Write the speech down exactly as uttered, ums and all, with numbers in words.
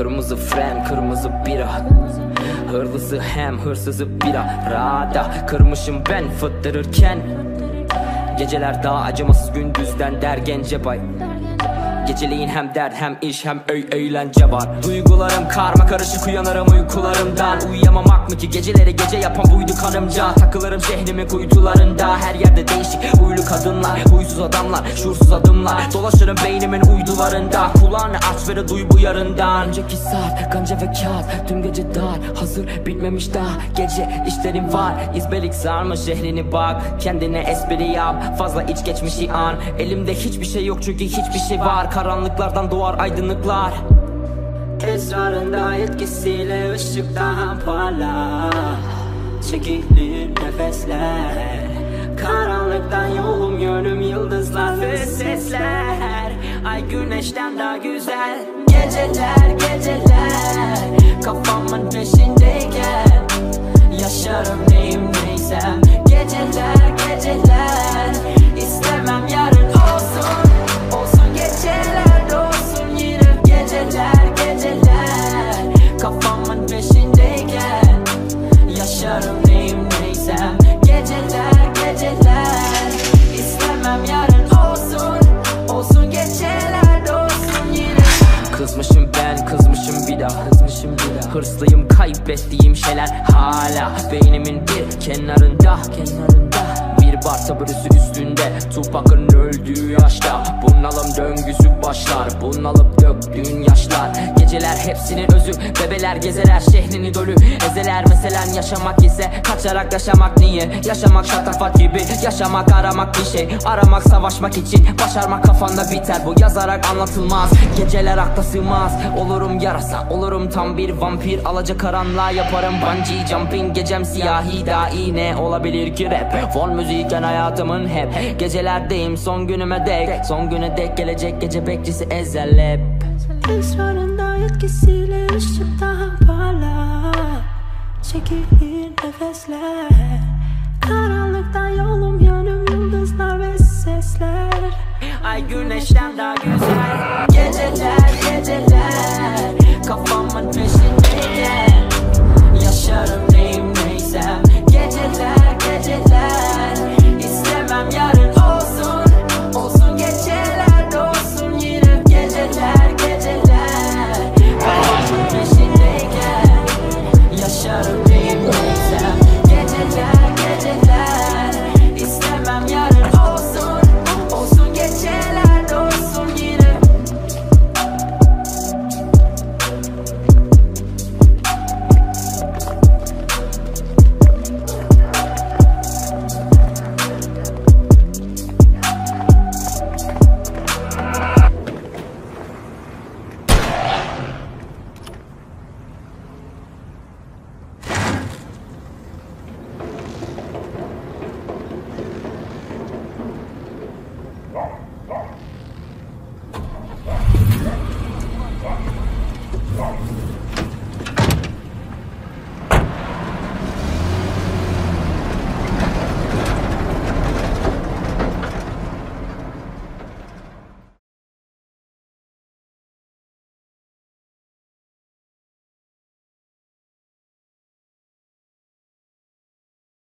Kırmızı fren, kırmızı bira, hırlısı hem hırsızı bira. Rada kırmışım ben fıttırırken. Geceler daha acımasız gündüzden der Gencebay. Geceliğin hem dert hem iş hem öy eğlence var. Duygularım karma karışık, uyanırım uykularımdan. Uyuyamamak mı ki geceleri gece yapan buydu kanımca. Takılırım şehrimin kuytularında, her yerde değişik huylu kadınlar, huysuz adamlar, şuursuz adımlar. Dolaşırım beynimin uydularında, kulağını aç ve duy bu yarından. Önceki saat ganca ve kağıt, tüm gece dar, hazır bitmemiş daha. Gece işlerim var, izbelik sarmış şehrini bak. Kendine espri yap, fazla iç geçmişi an. Elimde hiçbir şey yok çünkü hiçbir şey var. Karanlıklardan doğar aydınlıklar. Esrarında etkisiyle ışık daha parlak. Çekilir nefesler. Karanlıktan yolum yönüm yıldızlar ve sesler. Ay güneşten daha güzel. Geceler geceler, kafamın peşindeyken yaşarım neyim neysem. Geceler geceler, istemem yarın olsun. Olsun geceler olsun yine. Geceler geceler, kafamın peşindeyken yaşarım neyim neysem. Geceler geceler, istemem yarın olsun. Olsun geceler olsun yine. Kızmışım ben, kızmışım bir daha, kızmışım bir daha. Hırslıyım, kaybettiğim şeyler hala beynimin bir kenarında, kenarında. Bir bar sabırısı üstünde, Tupac'ın öldüğü yaşta bunalım döngüsü başlar. Bunalıp döktüğün yaşlar. Geceler hepsinin özü, bebeler gezeler şehrini dolu. Ezeler meselen yaşamak ise kaçarak yaşamak niye? Yaşamak şatafat gibi, yaşamak aramak bir şey. Aramak savaşmak için, başarmak kafanda biter. Bu yazarak anlatılmaz, geceler akla sığmaz. Olurum yarasa, olurum tam bir vampir. Alacakaranlığa yaparım bungee jumping. Gecem siyahi dahi ne olabilir ki rap? Fon müzikken hayatımın hep. Gecelerdeyim son günüme dek. Son güne dek gelecek gece bekçisi ezel hep. Esrarında etkisiyle ışık daha parlak. Çekilir nefesler. Karanlıktan yolum yönüm yıldızlar ve sesler. Ay güneşten daha güzel. Geceler